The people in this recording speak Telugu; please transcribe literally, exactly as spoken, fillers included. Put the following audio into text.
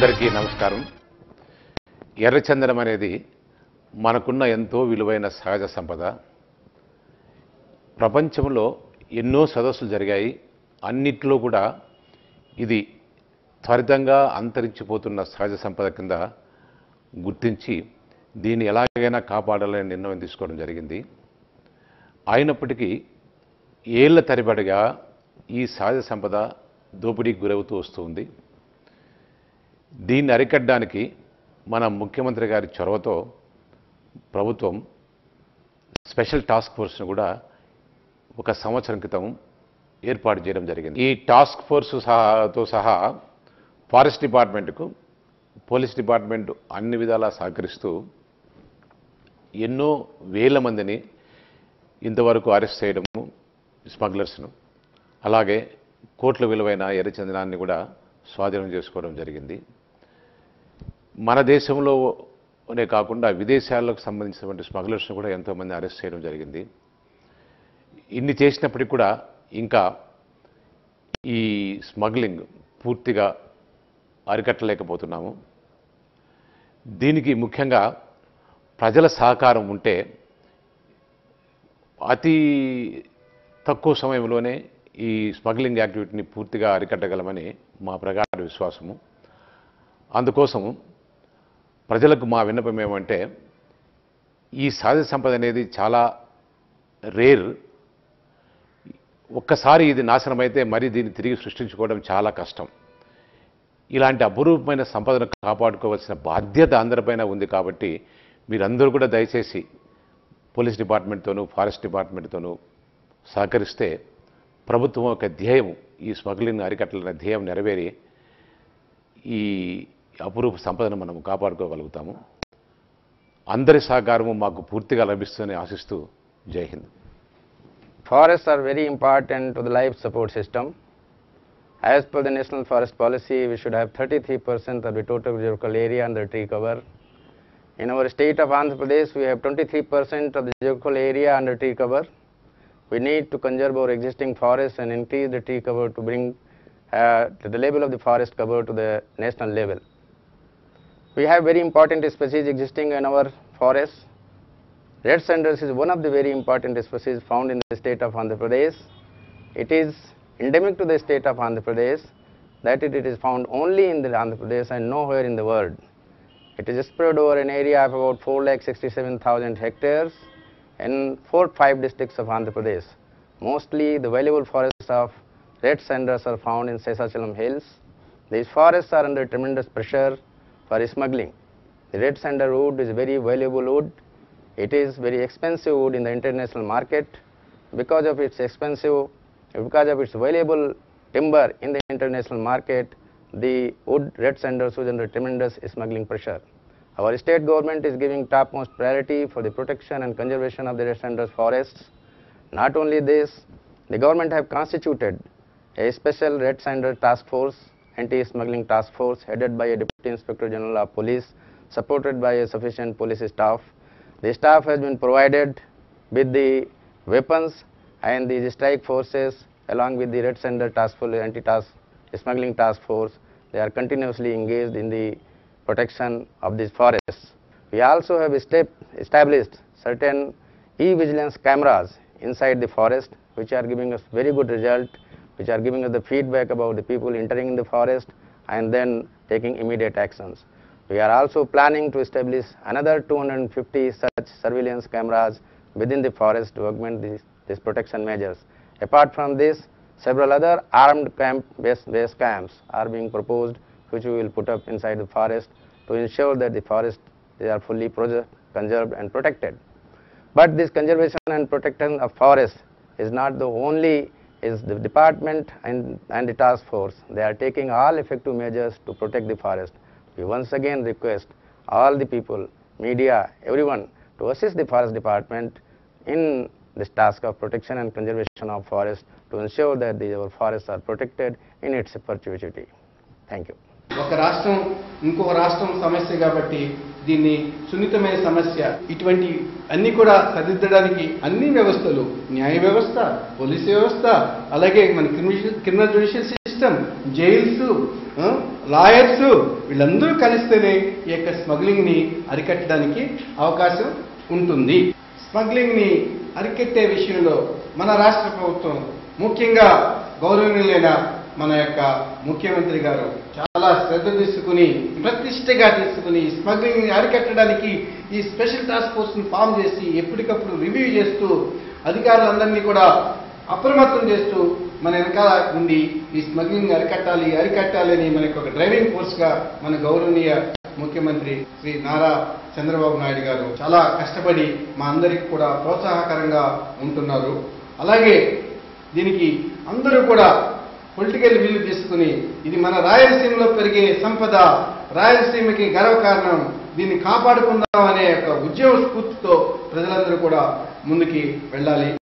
అందరికీ నమస్కారం. ఎర్రచందనం అనేది మనకున్న ఎంతో విలువైన సహజ సంపద. ప్రపంచంలో ఎన్నో సదస్సులు జరిగాయి. అన్నిట్లో కూడా ఇది త్వరితంగా అంతరించిపోతున్న సహజ సంపద కింద గుర్తించి దీన్ని ఎలాగైనా కాపాడాలని నిర్ణయం తీసుకోవడం జరిగింది. అయినప్పటికీ ఏళ్ల తరబడిగా ఈ సహజ సంపద దోపిడీకి గురవుతూ వస్తుంది. దీన్ని అరికట్టడానికి మన ముఖ్యమంత్రి గారి చొరవతో ప్రభుత్వం స్పెషల్ టాస్క్ ఫోర్స్ను కూడా ఒక సంవత్సరం క్రితం ఏర్పాటు చేయడం జరిగింది. ఈ టాస్క్ ఫోర్స్ సహాతో సహా ఫారెస్ట్ డిపార్ట్మెంట్కు పోలీస్ డిపార్ట్మెంట్ అన్ని విధాలా సహకరిస్తూ ఎన్నో వేల మందిని ఇంతవరకు అరెస్ట్ చేయడము, స్మగ్లర్స్ను, అలాగే కోట్ల విలువైన ఎర్రచందనాన్ని కూడా స్వాధీనం చేసుకోవడం జరిగింది. మన దేశంలోనే కాకుండా విదేశాలకు సంబంధించినటువంటి స్మగ్లర్స్ను కూడా ఎంతోమంది అరెస్ట్ చేయడం జరిగింది. ఇన్ని చేసినప్పటికీ కూడా ఇంకా ఈ స్మగ్లింగ్ పూర్తిగా అరికట్టలేకపోతున్నాము. దీనికి ముఖ్యంగా ప్రజల సహకారం ఉంటే అతి తక్కువ సమయంలోనే ఈ స్మగ్లింగ్ యాక్టివిటీని పూర్తిగా అరికట్టగలమని మా ప్రగాఢ విశ్వాసము. అందుకోసం ప్రజలకు మా విన్నపం ఏమంటే, ఈ సహజ సంపద అనేది చాలా రేర్. ఒక్కసారి ఇది నాశనమైతే మరి దీన్ని తిరిగి సృష్టించుకోవడం చాలా కష్టం. ఇలాంటి అపురూపమైన సంపదను కాపాడుకోవాల్సిన బాధ్యత అందరిపైన ఉంది. కాబట్టి మీరందరూ కూడా దయచేసి పోలీస్ డిపార్ట్మెంట్తోనూ ఫారెస్ట్ డిపార్ట్మెంట్తోనూ సహకరిస్తే ప్రభుత్వం యొక్క ధ్యేయం, ఈ స్మగ్లింగ్ అరికట్టాలనే ధ్యేయం నెరవేరి ఈ అపురూప సంపదను మనం కాపాడుకోగలుగుతాము. అందరి సహకారము మాకు పూర్తిగా లభిస్తుందని ఆశిస్తూ జై Hind. Forests are very important to the life support system. As per the National Forest Policy, we should have thirty-three percent of the total geographical area under tree cover. In our state of Andhra Pradesh, we have twenty-three percent of the geographical area under tree cover. We need to conserve our existing forests and increase the tree cover to bring uh, to the level of the forest cover to the national level. We have very important species existing in our forests. Red sanders is one of the very important species found in the state of Andhra Pradesh. It is endemic to the state of Andhra Pradesh, that it, it is found only in the Andhra Pradesh and nowhere in the world. It is spread over an area of about four lakh sixty-seven thousand hectares in four five districts of Andhra Pradesh. Mostly the valuable forests of red sanders are found in Seshachalam hills. These forests are under tremendous pressure for smuggling. The red sander wood is very valuable wood. It is very expensive wood in the international market. Because of its expensive, because of its valuable timber in the international market, the wood red sanders is under tremendous smuggling pressure. Our state government is giving topmost priority for the protection and conservation of the red sanders forests. Not only this, the government have constituted a special red sander task force, anti-smuggling task force, headed by a Deputy Inspector General of Police, supported by a sufficient police staff. The staff has been provided with the weapons, and the strike forces along with the red sander task force, anti-task smuggling task force, they are continuously engaged in the protection of these forests. We also have step established certain e-vigilance cameras inside the forest, which are giving us very good result, which are giving us the feedback about the people entering in the forest and then taking immediate actions. We are also planning to establish another two hundred fifty such surveillance cameras within the forest to augment these, these protection measures. Apart from this, several other armed camp base, base camps are being proposed, which we will put up inside the forest to ensure that the forest they are fully conserved and protected. But this conservation and protection of forest is not the only, is the department and, and the task force. They are taking all effective measures to protect the forest. We once again request all the people, media, everyone to assist the forest department in this task of protection and conservation of forest to ensure that the, our forests are protected in its perpetuity. Thank you. ఒక రాష్ట్రం ఇంకో రాష్ట్రం సమస్య కాబట్టి దీన్ని సున్నితమైన సమస్య. ఇటువంటి అన్ని కూడా సరిదిద్దడానికి అన్ని వ్యవస్థలు, న్యాయ వ్యవస్థ, పోలీసు వ్యవస్థ, అలాగే మన criminal judicial system system, jails, lawyers వీళ్ళందరూ కలిస్తేనే ఈ యొక్క స్మగ్లింగ్ని అరికట్టడానికి అవకాశం ఉంటుంది. స్మగ్లింగ్ని అరికట్టే విషయంలో మన రాష్ట్ర ప్రభుత్వం, ముఖ్యంగా గౌరవనీయులైన మన యొక్క ముఖ్యమంత్రి గారు చాలా శ్రద్ధ తీసుకుని ప్రతిష్టగా తీసుకుని స్మగ్లింగ్ని అరికట్టడానికి ఈ స్పెషల్ టాస్క్ ఫోర్స్ని ఫామ్ చేసి ఎప్పటికప్పుడు రివ్యూ చేస్తూ అధికారులందరినీ కూడా అప్రమత్తం చేస్తూ మన వెనకాల ఉండి ఈ స్మగ్లింగ్ అరికట్టాలి అరికట్టాలి అని మనకు ఒక డ్రైవింగ్ ఫోర్స్గా మన గౌరవనీయ ముఖ్యమంత్రి శ్రీ నారా చంద్రబాబు నాయుడు గారు చాలా కష్టపడి మా అందరికి కూడా ప్రోత్సాహకరంగా ఉంటున్నారు. అలాగే దీనికి అందరూ కూడా పొలిటికల్ విల్ తీసుకుని ఇది మన రాయలసీమలో పెరిగే సంపద, రాయలసీమకి గర్వకారణం, దీన్ని కాపాడుకుందాం అనే ఒక ఉద్యమ స్ఫూర్తితో ప్రజలందరూ కూడా ముందుకి వెళ్ళాలి.